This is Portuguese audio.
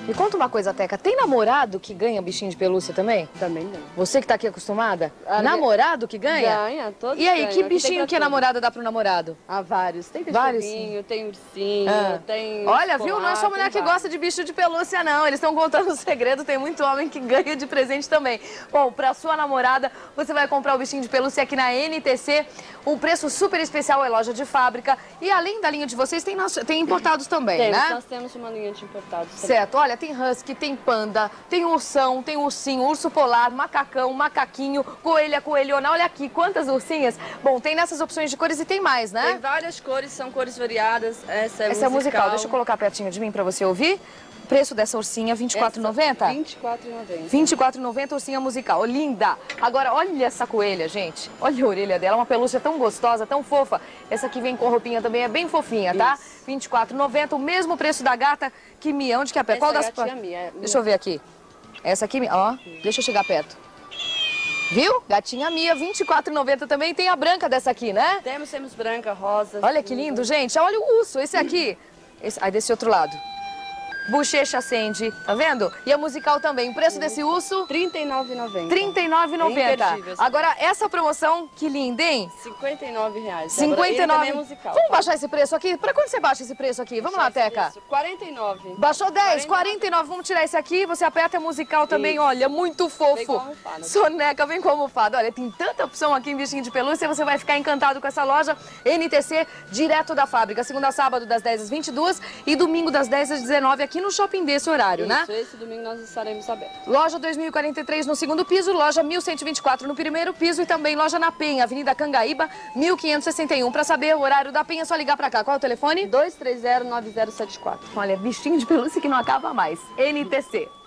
Me conta uma coisa, Teca, tem namorado que ganha bichinho de pelúcia também? Também não. Você que tá aqui acostumada? Namorado que ganha? Ganha, todos E aí, ganham. que Aqui bichinho tem que a namorada dá pro namorado? Ah, vários. Tem Vários? cachorrinho, tem ursinho, tem... Olha, viu? Não é só mulher que gosta de bicho de pelúcia, não. Eles estão contando o segredo, tem muito homem que ganha de presente também. Bom, pra sua namorada, você vai comprar o bichinho de pelúcia aqui na NTC. Um preço super especial, é loja de fábrica. E além da linha de vocês, tem importados também, né? Nós temos uma linha de importados também. Certo, olha, tem husky, tem panda, tem ursão, tem ursinho, urso polar, macacão, macaquinho, coelha, coelhona. Olha aqui, quantas ursinhas. Bom, tem nessas opções de cores e tem mais, né? Tem várias cores, são cores variadas. Essa é musical. Deixa eu colocar pertinho de mim pra você ouvir. O preço dessa ursinha, R$ 24,90? R$ 24,90. R$ 24,90, ursinha musical. Linda! Agora, olha essa coelha, gente. Olha a orelha dela, uma pelúcia tão gostosa, tão fofa. Essa aqui vem com roupinha também, é bem fofinha, tá? R$ 24,90, o mesmo preço da gata que Mia. Onde que é a pé? Qual das... Mia. Deixa eu ver aqui. Essa aqui, ó, deixa eu chegar perto. Viu? Gatinha Mia, R$ 24,90 também. Tem a branca dessa aqui, né? Temos branca, rosa. Olha que lindo, gente. Olha o urso, esse aqui. Aí desse outro lado. Bochecha acende, tá vendo? E a musical também. O preço desse urso? R$ 39,90. R$ 39,90. Agora, essa promoção, que linda, hein? R$ 59,00. 59. Musical. Vamos baixar esse preço aqui? Pra quando você baixa esse preço aqui? Vamos lá, Teca. R$ 49. Baixou 10, 49. Vamos tirar esse aqui. Você aperta a musical também, olha, muito fofo. Vem com almofada. Soneca, vem com almofada. Olha, tem tanta opção aqui em bichinho de pelúcia. Você vai ficar encantado com essa loja NTC, direto da fábrica. Segunda a sábado, das 10 às 22 e domingo, das 10 às 19, aqui no shopping desse horário, né? Esse domingo nós estaremos abertos. Loja 2043 no segundo piso, loja 1124 no primeiro piso e também loja na Penha, Avenida Cangaíba, 1561. Para saber o horário da Penha, é só ligar para cá. Qual é o telefone? 230-9074. Olha, bichinho de pelúcia que não acaba mais. NTC.